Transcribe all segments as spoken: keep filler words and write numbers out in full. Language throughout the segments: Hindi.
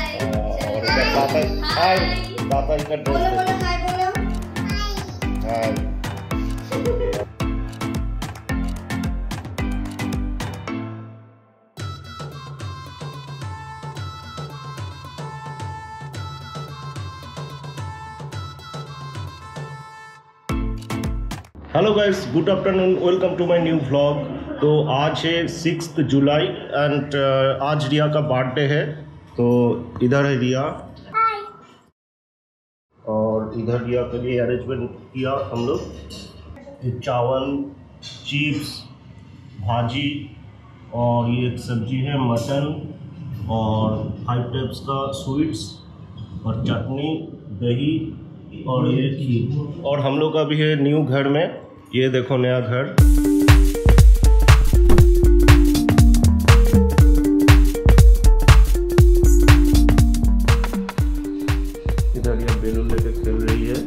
और इधर पापा हाय पापा इधर ड्रेस बोलो बोलो हाय बोलो hi. Hello guys, good afternoon, welcome to my new vlog. तो आज है सिक्स जुलाई एंड आज रिया का बर्थडे है। तो इधर है रिया और इधर रिया के लिए अरेंजमेंट किया हम लोग। चावल, चिप्स, भाजी और ये एक सब्जी है मटन और फाइव टाइप्स का स्वीट्स और चटनी, दही और ये खीर। और हम लोग का भी है न्यू घर में, ये देखो नया घर। इधर ये बेलून लेके खेल रही है।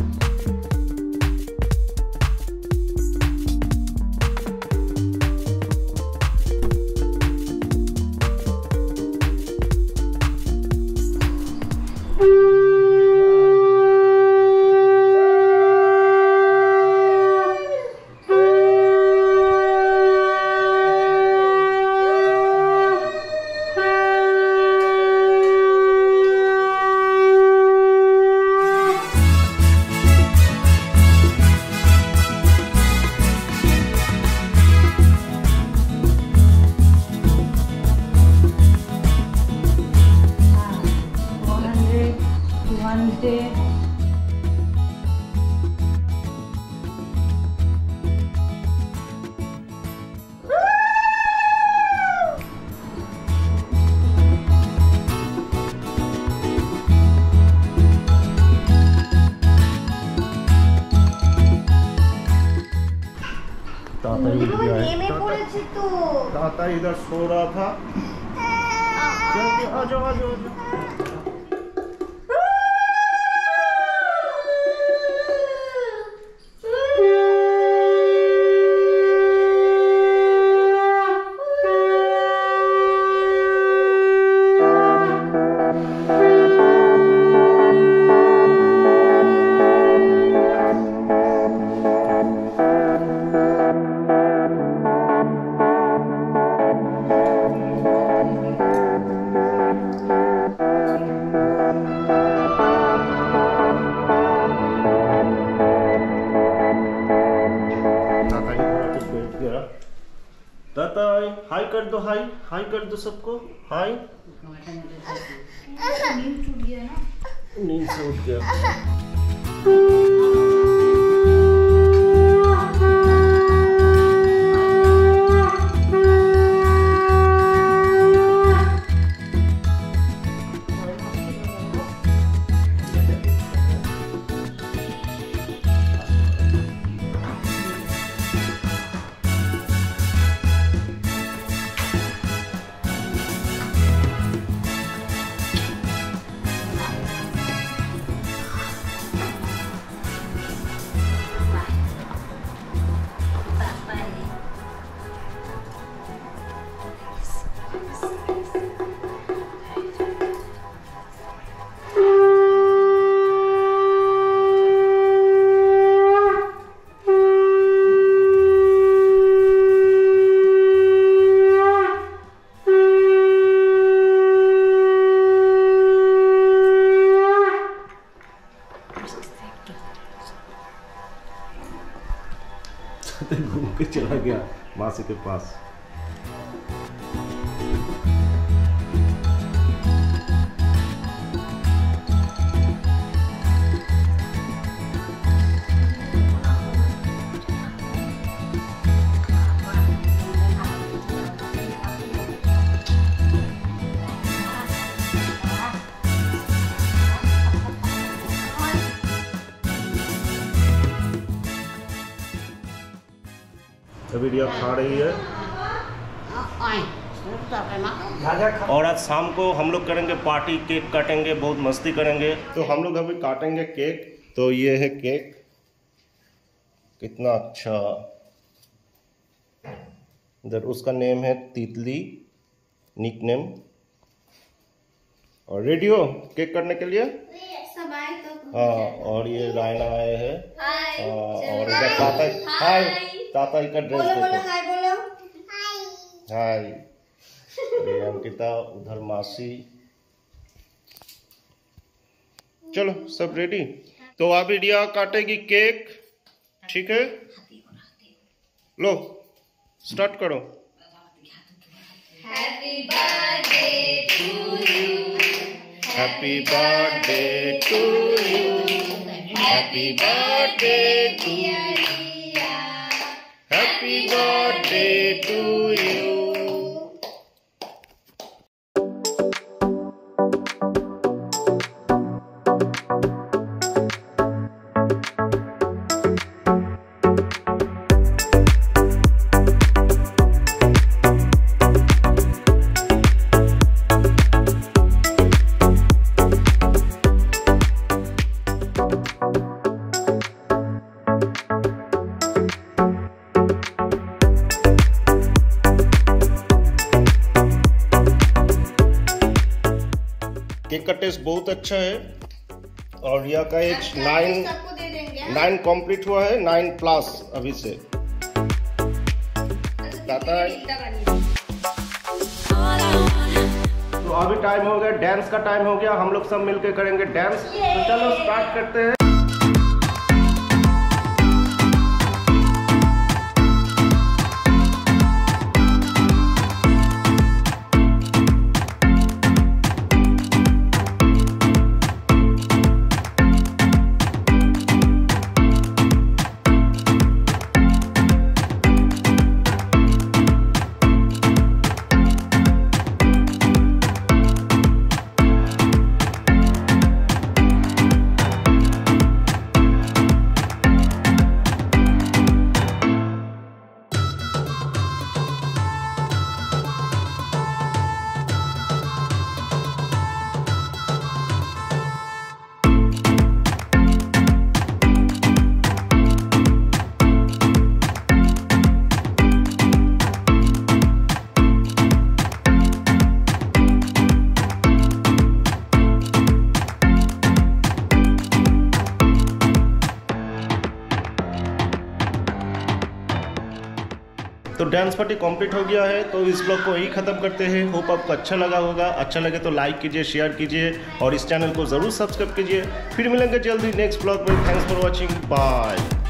ताता इधर सो रहा था। आ जाओ आ जाओ। ताता हाय कर दो, हाय हाय कर दो सबको, हाय। नींद छूट गया ना, नींद से उठ गया। घूम के चला गया मासी के पास। अभी रिया खा रही है और आज शाम को हम लोग करेंगे पार्टी, केक काटेंगे, बहुत मस्ती करेंगे। तो हम लोग अभी काटेंगे केक। तो ये है केक, कितना अच्छा। इधर उसका नेम है तितली, निक नेम। और रेडी हो केक करने के लिए? सब आए तो हाँ, और ये रायना आए हैं। हाय। और इधर ताता, हाय ताता का ड्रेस बोलो बोलो देखो। हाय बोलो हाय। ये अंकिता, उधर मासी। चलो सब रेडी। तो अब इंडिया काटेगी केक, ठीक है? लो स्टार्ट करो। Happy birthday to you, happy birthday to you, happy birthday to you, happy birthday to you. Cake का टेस्ट बहुत अच्छा है और रिया का एज नाइन सबको दे देंगे। नाइन कंप्लीट हुआ है, नाइन प्लस अभी से। ताता तो अभी टाइम हो गया, डांस का टाइम हो गया। हम लोग सब मिलके करेंगे डांस। तो चलो स्टार्ट करते हैं। तो डांस पार्टी कंप्लीट हो गया है। तो इस ब्लॉग को यही खत्म करते हैं। होप आपको अच्छा लगा होगा। अच्छा लगे तो लाइक कीजिए, शेयर कीजिए और इस चैनल को ज़रूर सब्सक्राइब कीजिए। फिर मिलेंगे जल्दी नेक्स्ट ब्लॉग में। Thanks for watching, bye.